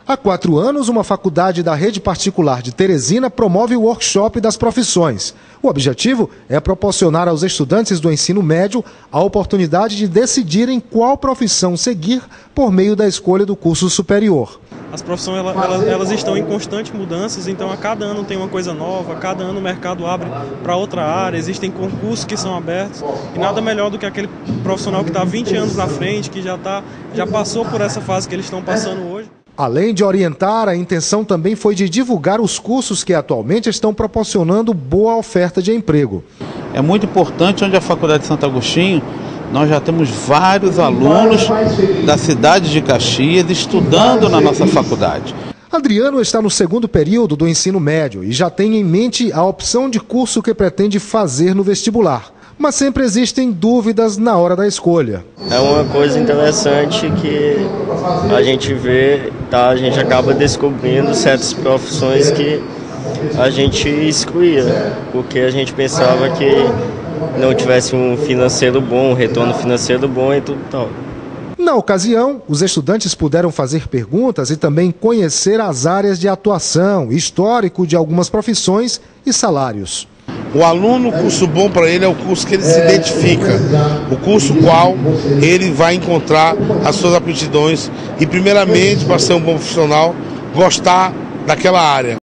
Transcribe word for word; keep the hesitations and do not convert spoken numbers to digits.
Há quatro anos, uma faculdade da rede particular de Teresina promove o workshop das profissões. O objetivo é proporcionar aos estudantes do ensino médio a oportunidade de decidirem qual profissão seguir por meio da escolha do curso superior. As profissões elas, elas, elas estão em constantes mudanças, então a cada ano tem uma coisa nova, a cada ano o mercado abre para outra área, existem concursos que são abertos e nada melhor do que aquele profissional que está vinte anos na frente, que já, tá, já passou por essa fase que eles estão passando hoje. Além de orientar, a intenção também foi de divulgar os cursos que atualmente estão proporcionando boa oferta de emprego. É muito importante, onde a Faculdade de Santo Agostinho, nós já temos vários alunos da cidade de Caxias estudando na nossa faculdade. Adriano está no segundo período do ensino médio e já tem em mente a opção de curso que pretende fazer no vestibular. Mas sempre existem dúvidas na hora da escolha. É uma coisa interessante que a gente vê, tá? A gente acaba descobrindo certas profissões que a gente excluía, porque a gente pensava que não tivesse um financeiro bom, um retorno financeiro bom e tudo tal. Na ocasião, os estudantes puderam fazer perguntas e também conhecer as áreas de atuação, histórico de algumas profissões e salários. O aluno, o curso bom para ele é o curso que ele se identifica, o curso qual ele vai encontrar as suas aptidões e, primeiramente, para ser um bom profissional, gostar daquela área.